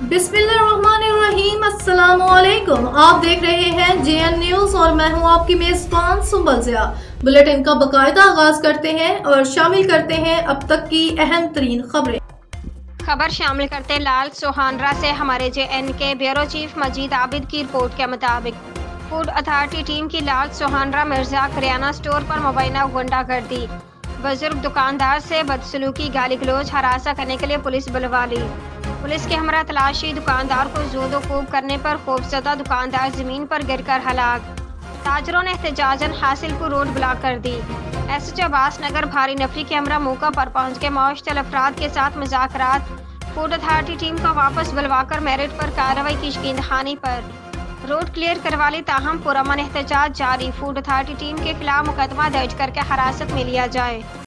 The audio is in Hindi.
बिस्मिल्लाहिर्रहमानिर्रहीम। अस्सलामुअलैकुम। आप देख रहे हैं जेएन न्यूज और मैं हूं आपकी मेजबान सुंबल ज़िया। बुलेटिन का बाकायदा आगाज करते हैं और शामिल करते हैं अब तक की अहम तरीन खबरें। खबर शामिल करते लाल सोहानरा से हमारे जेएन के ब्यूरो चीफ मजीद आबिद की रिपोर्ट के मुताबिक फूड अथॉरिटी टीम की लाल सोहानरा मिर्जा करियाना स्टोर पर मुबैना गुंडागर्दी, बुजुर्ग दुकानदार से बदसलूकी, गाली गलौज, हरासा करने के लिए पुलिस बुलवा ली। पुलिस के हमरा तलाशी, दुकानदार को जोदो खूब करने पर खौफजदा दुकानदार जमीन पर गिरकर हलाक। ताजरों ने एहतजाजन हासिलपुर रोड ब्लॉक कर दी। एसएचओ अब्बास नगर भारी नफरी के हमरा मौका पर पहुंच के मुश्तल अफराद के साथ मुज़ाकरात। फूड अथॉरिटी टीम को वापस बुलवाकर मेरिट पर कार्रवाई की यकीन दहानी पर रोड क्लियर करवा ली। ताहम पुरअमन एहतजाज जारी। फूड अथॉरिटी टीम के खिलाफ मुकदमा दर्ज करके हिरासत में लिया जाए।